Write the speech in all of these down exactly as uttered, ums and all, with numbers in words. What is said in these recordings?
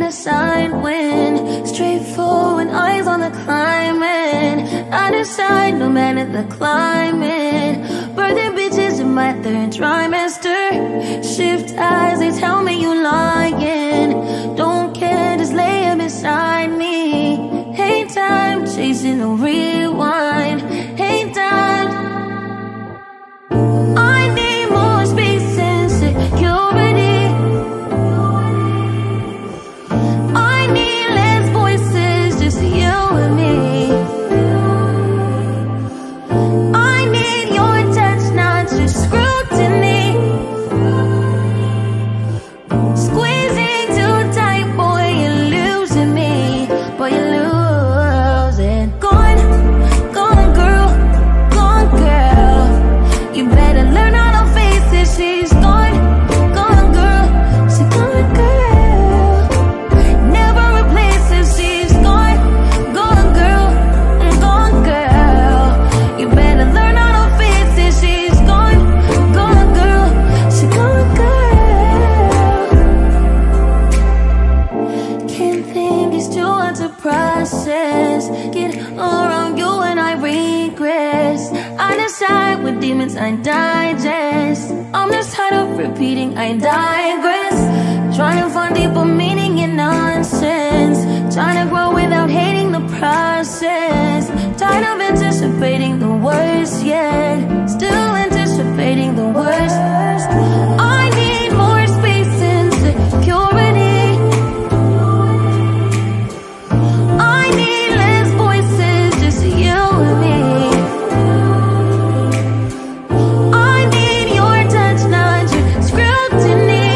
a side wind, straightforward, eyes on the climbing. I decide no matter the climate, birthday bitches in my third trimester. Shift eyes, they tell me you lying. Don't care, just lay it beside me. Hate time, chasing a rewind. Hate time, I need more space and security. I need less voices, just you and me. I need your touch, not just scrutiny. Squeezing too tight, boy, you're losing me. Boy, you're losing. Gone, gone girl, gone girl. You better learn how to face it. She's gone, gone girl. She's gone girl. Never replaces. She's gone, gone girl, gone girl. You better learn how to face it. She's gone, gone girl. She's gone girl. Can't think, it's too hard to process. Get around you and I regress. I decide with demons I digest. I'm just tired of repeating, I digress. Trying to find deeper meaning in nonsense. Trying to grow without hating the process. Tired of anticipating the worst, yet still anticipating the worst. I need more space and security. I need less voices, just you and me. I need your touch, not your scrutiny.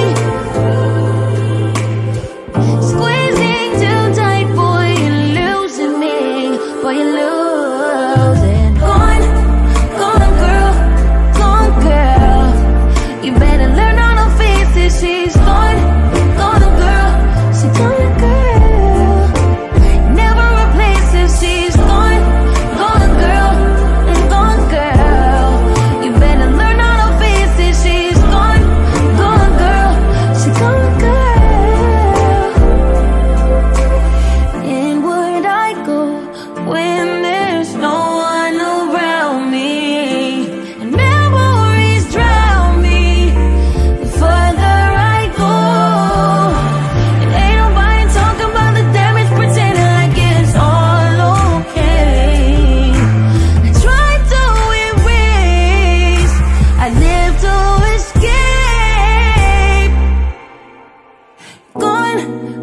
Squeezing too tight, boy, you're losing me. Boy, you're losing. Gone, gone girl, gone girl. You better learn how to face it. She's gone, gone girl. She's gone girl. Never replaces. She's gone, gone girl, gone girl. You better learn how to face it. She's gone, gone girl. She's gone girl. Inward I go when there's no one around me, and memories drown me the further I go. And ain't nobody talking about the damage, pretending like it's all okay. I try to erase, I live to escape. Gone,